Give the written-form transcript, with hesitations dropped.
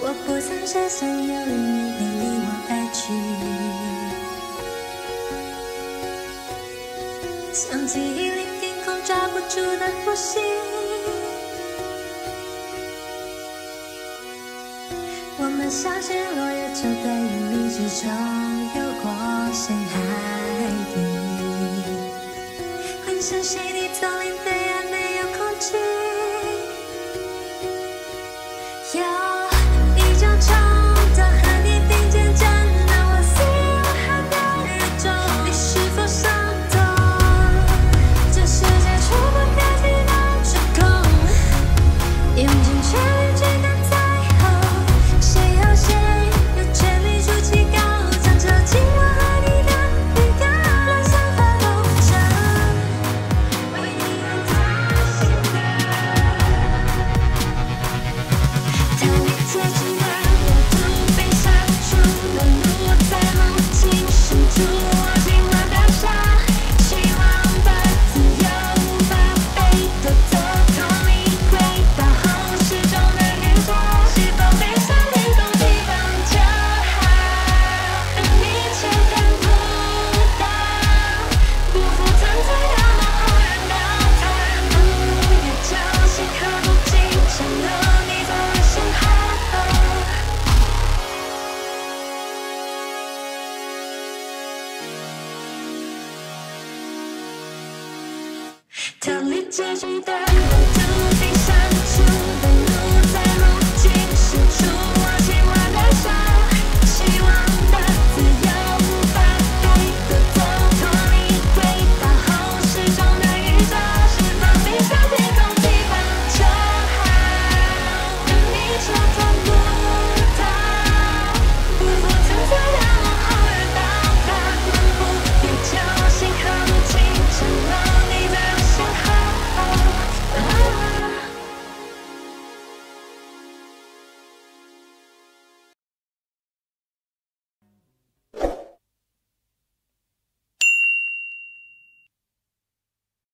我不曾设想有一日你离我而去，像记忆里天空抓不住的呼吸。我们像是落日就在云迷之中游过深海底，浑身水泥丛林对岸没有空气。